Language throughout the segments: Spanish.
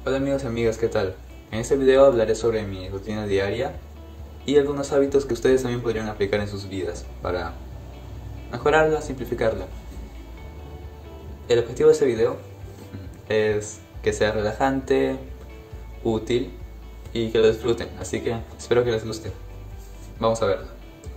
Hola amigos y amigas, ¿qué tal? En este video hablaré sobre mi rutina diaria y algunos hábitos que ustedes también podrían aplicar en sus vidas para mejorarla, simplificarla. El objetivo de este video es que sea relajante, útil y que lo disfruten, así que espero que les guste. Vamos a verlo.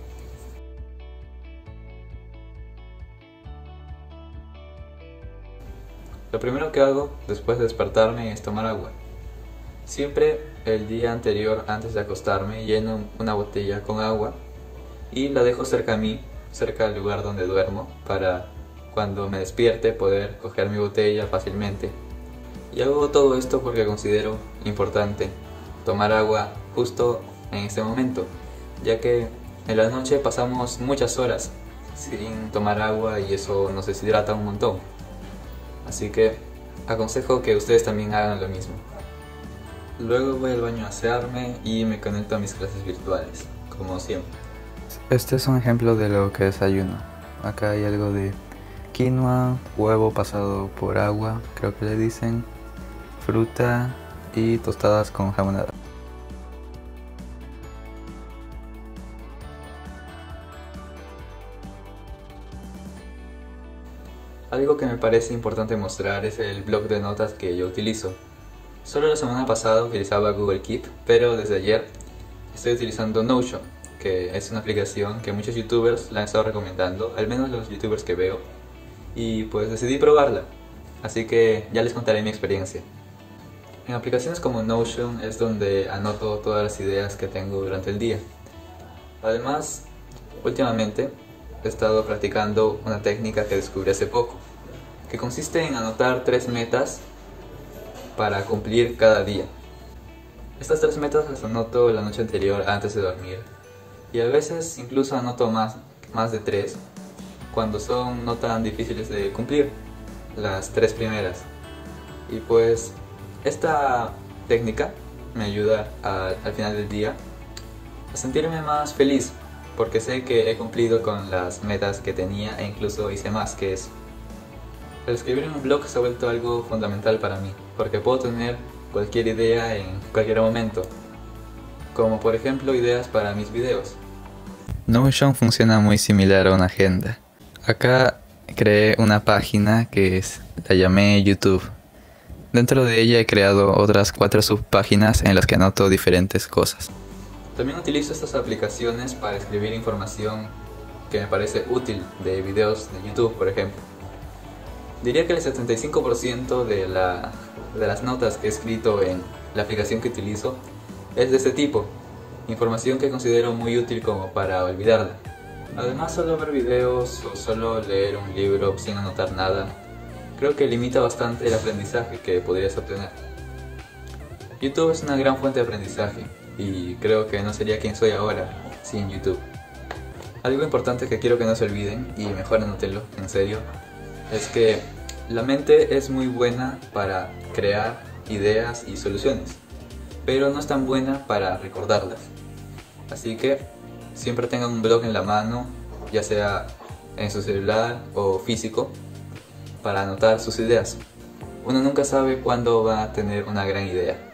Lo primero que hago después de despertarme es tomar agua. Siempre el día anterior, antes de acostarme, lleno una botella con agua y la dejo cerca a mí, cerca al lugar donde duermo, para cuando me despierte poder coger mi botella fácilmente. Y hago todo esto porque considero importante tomar agua justo en este momento, ya que en la noche pasamos muchas horas sin tomar agua y eso nos deshidrata un montón. Así que aconsejo que ustedes también hagan lo mismo. Luego voy al baño a asearme y me conecto a mis clases virtuales, como siempre. Este es un ejemplo de lo que desayuno. Acá hay algo de quinoa, huevo pasado por agua, creo que le dicen, fruta y tostadas con jamonada. Algo que me parece importante mostrar es el bloc de notas que yo utilizo. Solo la semana pasada utilizaba Google Keep, pero desde ayer estoy utilizando Notion, que es una aplicación que muchos youtubers la han estado recomendando, al menos los youtubers que veo, y pues decidí probarla, así que ya les contaré mi experiencia. En aplicaciones como Notion es donde anoto todas las ideas que tengo durante el día. Además, últimamente he estado practicando una técnica que descubrí hace poco, que consiste en anotar 3 metas para cumplir cada día. Estas 3 metas las anoto la noche anterior antes de dormir, y a veces incluso anoto más de 3 cuando son no tan difíciles de cumplir, las 3 primeras. Y pues esta técnica me ayuda al final del día a sentirme más feliz, porque sé que he cumplido con las metas que tenía e incluso hice más que eso. El escribir en un blog se ha vuelto algo fundamental para mí, porque puedo tener cualquier idea en cualquier momento, como por ejemplo ideas para mis videos. Notion funciona muy similar a una agenda. Acá creé una página la llamé YouTube. Dentro de ella he creado otras 4 subpáginas en las que anoto diferentes cosas. También utilizo estas aplicaciones para escribir información que me parece útil de videos de YouTube, por ejemplo. Diría que el 75% de las notas que he escrito en la aplicación que utilizo es de este tipo, información que considero muy útil como para olvidarla. Además, solo ver videos o solo leer un libro sin anotar nada, creo que limita bastante el aprendizaje que podrías obtener. YouTube es una gran fuente de aprendizaje y creo que no sería quien soy ahora sin YouTube. Algo importante que quiero que no se olviden, y mejor anótenlo, en serio, es que la mente es muy buena para crear ideas y soluciones, pero no es tan buena para recordarlas. Así que siempre tengan un blog en la mano, ya sea en su celular o físico, para anotar sus ideas. Uno nunca sabe cuándo va a tener una gran idea.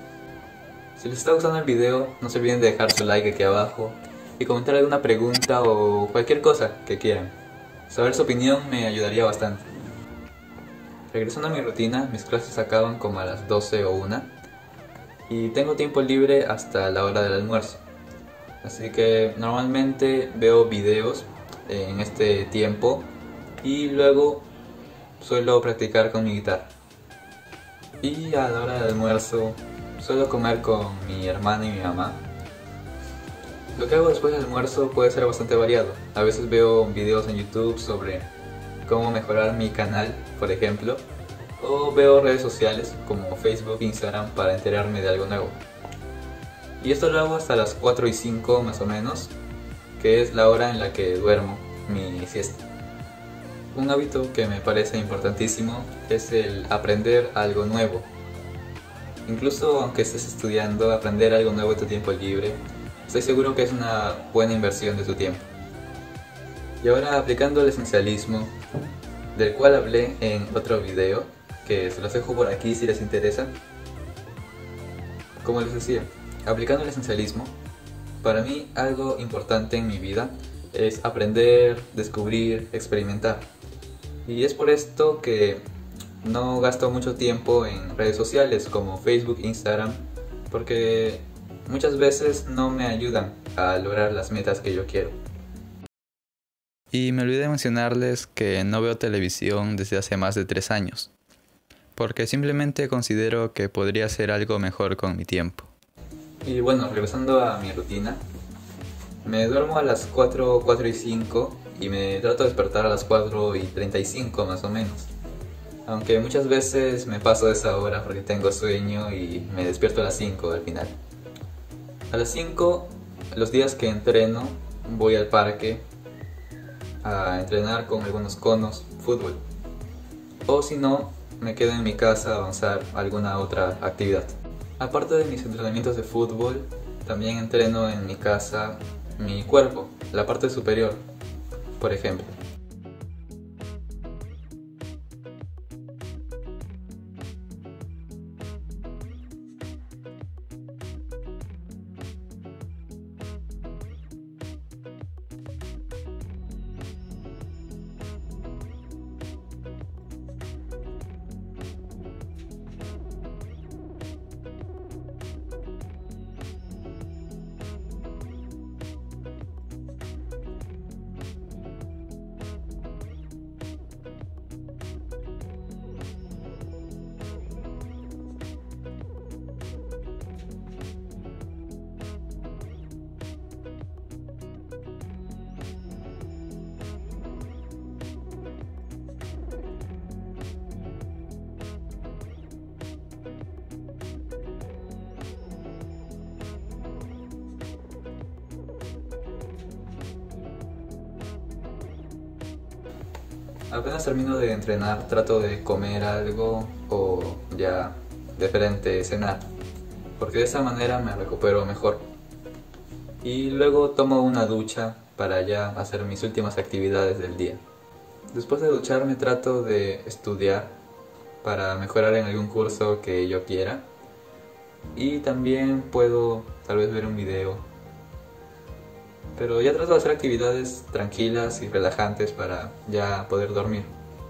Si les está gustando el video, no se olviden de dejar su like aquí abajo y comentar alguna pregunta o cualquier cosa que quieran. Saber su opinión me ayudaría bastante. Regresando a mi rutina, mis clases acaban como a las 12 o 1 y tengo tiempo libre hasta la hora del almuerzo. Así que normalmente veo videos en este tiempo y luego suelo practicar con mi guitarra. Y a la hora del almuerzo suelo comer con mi hermana y mi mamá. Lo que hago después del almuerzo puede ser bastante variado. A veces veo videos en YouTube sobre cómo mejorar mi canal, por ejemplo, o veo redes sociales como Facebook e Instagram para enterarme de algo nuevo. Y esto lo hago hasta las 4:05 más o menos, que es la hora en la que duermo mi siesta. Un hábito que me parece importantísimo es el aprender algo nuevo. Incluso aunque estés estudiando, aprender algo nuevo en tu tiempo libre, estoy seguro que es una buena inversión de tu tiempo. Y ahora, aplicando el esencialismo, del cual hablé en otro video, que se los dejo por aquí si les interesa, Como les decía, aplicando el esencialismo, para mí algo importante en mi vida es aprender, descubrir, experimentar. Y es por esto que no gasto mucho tiempo en redes sociales como Facebook, Instagram, porque muchas veces no me ayudan a lograr las metas que yo quiero. Y me olvidé de mencionarles que no veo televisión desde hace más de 3 años, porque simplemente considero que podría hacer algo mejor con mi tiempo. Y bueno, regresando a mi rutina, me duermo a las 4:05 y me trato de despertar a las 4:35 más o menos. Aunque muchas veces me paso de esa hora porque tengo sueño y me despierto a las 5 al final. A las 5, los días que entreno, voy al parque a entrenar con algunos conos, fútbol. O si no, me quedo en mi casa a avanzar alguna otra actividad. Aparte de mis entrenamientos de fútbol, también entreno en mi casa mi cuerpo, la parte superior, por ejemplo. Apenas termino de entrenar, trato de comer algo o ya de frente cenar, porque de esa manera me recupero mejor. Y luego tomo una ducha para ya hacer mis últimas actividades del día. Después de ducharme trato de estudiar para mejorar en algún curso que yo quiera. Y también puedo tal vez ver un video. Pero ya trato de hacer actividades tranquilas y relajantes para ya poder dormir.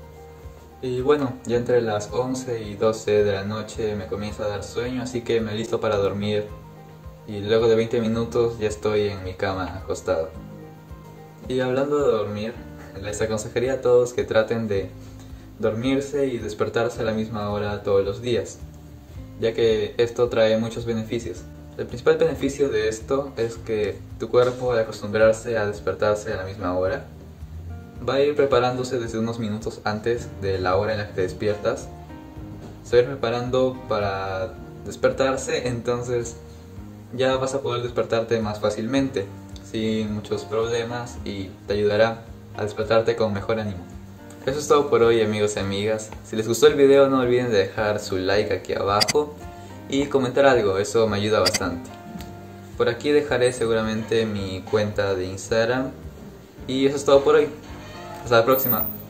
Y bueno, ya entre las 11 y 12 de la noche me comienza a dar sueño, así que me alisto para dormir. Y luego de 20 minutos ya estoy en mi cama acostado. Y hablando de dormir, les aconsejaría a todos que traten de dormirse y despertarse a la misma hora todos los días, ya que esto trae muchos beneficios. El principal beneficio de esto es que tu cuerpo, al acostumbrarse a despertarse a la misma hora, va a ir preparándose desde unos minutos antes de la hora en la que te despiertas. Se va a ir preparando para despertarse, entonces ya vas a poder despertarte más fácilmente, sin muchos problemas, y te ayudará a despertarte con mejor ánimo. Eso es todo por hoy, amigos y amigas. Si les gustó el video, no olviden de dejar su like aquí abajo y comentar algo, eso me ayuda bastante. Por aquí dejaré seguramente mi cuenta de Instagram. Y eso es todo por hoy. Hasta la próxima.